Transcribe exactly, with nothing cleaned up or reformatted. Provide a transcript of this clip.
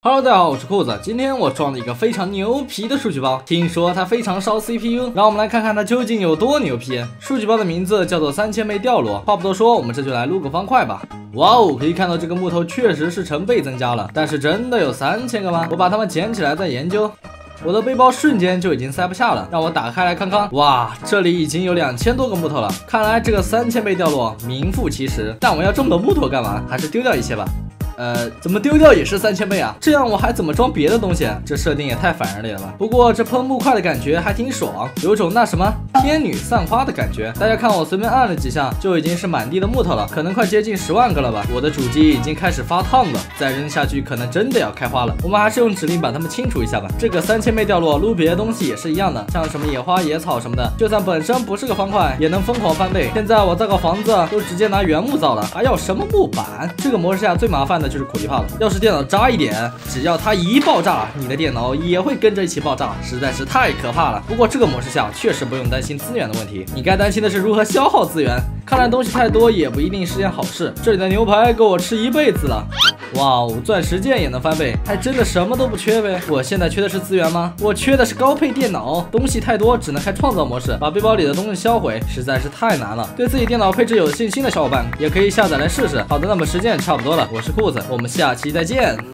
Hello， 大家好，我是裤子。今天我装了一个非常牛皮的数据包，听说它非常烧 C P U， 让我们来看看它究竟有多牛皮。数据包的名字叫做三千倍掉落。话不多说，我们这就来撸个方块吧。哇哦，可以看到这个木头确实是成倍增加了，但是真的有三千个吗？我把它们捡起来再研究。我的背包瞬间就已经塞不下了，让我打开来看看。哇，这里已经有两千多个木头了，看来这个三千倍掉落名副其实。但我要这么多木头干嘛？还是丢掉一些吧。呃，怎么丢掉也是三千倍啊？这样我还怎么装别的东西？这设定也太反人类了吧！不过这喷木块的感觉还挺爽，有种那什么天女散花的感觉。大家看我随便按了几下，就已经是满地的木头了，可能快接近十万个了吧。我的主机已经开始发烫了，再扔下去可能真的要开花了。我们还是用指令把它们清除一下吧。这个三千倍掉落，撸别的东西也是一样的，像什么野花、野草什么的，就算本身不是个方块，也能疯狂翻倍。现在我造个房子都直接拿原木造了，还要什么木板？这个模式下最麻烦的就是苦力怕了。要是电脑渣一点，只要它一爆炸，你的电脑也会跟着一起爆炸，实在是太可怕了。不过这个模式下确实不用担心资源的问题，你该担心的是如何消耗资源。看来东西太多也不一定是件好事。这里的牛排够我吃一辈子了。哇哦，钻石剑也能翻倍，还真的什么都不缺呗。我现在缺的是资源吗？我缺的是高配电脑，东西太多只能开创造模式，把背包里的东西销毁实在是太难了。对自己电脑配置有信心的小伙伴也可以下载来试试。好的，那么时间也差不多了，我是裤子，我们下期再见。